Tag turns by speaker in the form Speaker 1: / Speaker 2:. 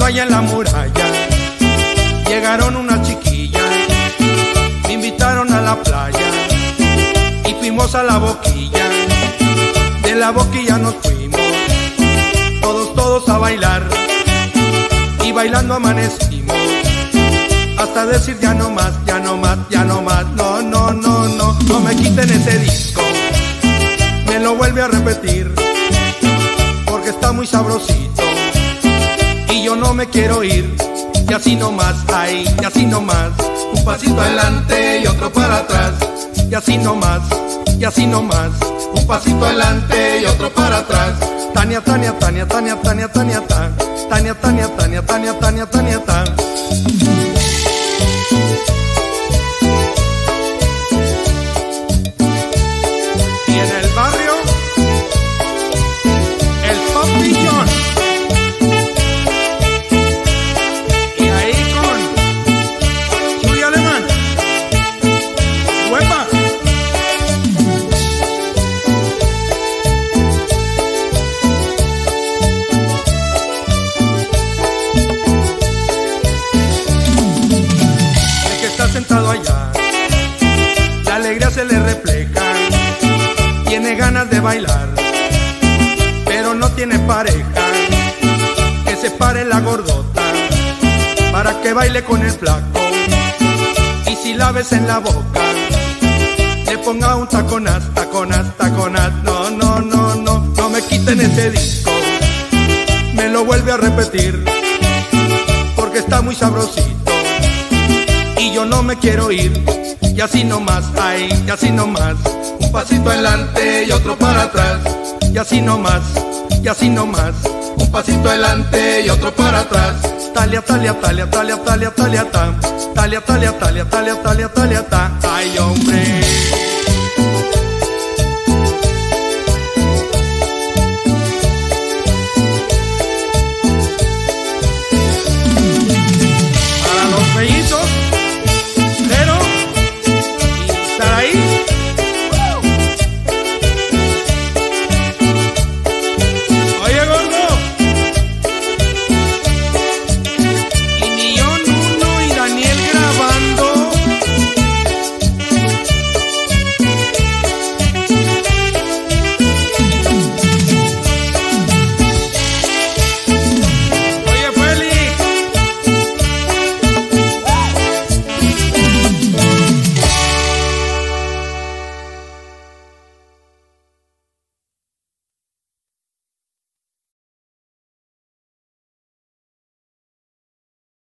Speaker 1: allá en la muralla, llegaron unas chiquillas, me invitaron a la playa y fuimos a la boquilla. De la boquilla nos fuimos, todos a bailar, y bailando amanecimos, hasta decir ya no más, ya no más, ya no más. No, no, no, no, no me quiten ese disco, me lo vuelve a repetir, porque está muy sabrosito, y yo no me quiero ir, y así nomás, ay, y así nomás, un pasito adelante y otro para atrás, y así nomás, y así nomás, un pasito adelante y otro para atrás. Tania, Tania, Tania, Tania, Tania, Tania, Tania, Tania, Tania, Tania, Tania, Tania, Tania, Tania. Y en el barrio, el Papillón. Y ahí con Chuy Alemán. ¡Huepa! Sentado allá, la alegría se le refleja, tiene ganas de bailar, pero no tiene pareja, que se pare la gordota, para que baile con el flaco, y si la ves en la boca, le ponga un taconaz, taconaz, taconaz. No, no, no, no, no me quiten ese disco, me lo vuelve a repetir, porque está muy sabrosito, y yo no me quiero ir, y así nomás, ay, y así nomás, un pasito adelante y otro para atrás, y así nomás, y así nomás, un pasito adelante y otro para atrás. Talia, talia, talia, talia, talia, talia, ta, talia, talia, talia, talia, talia, talia, ta, ay hombre.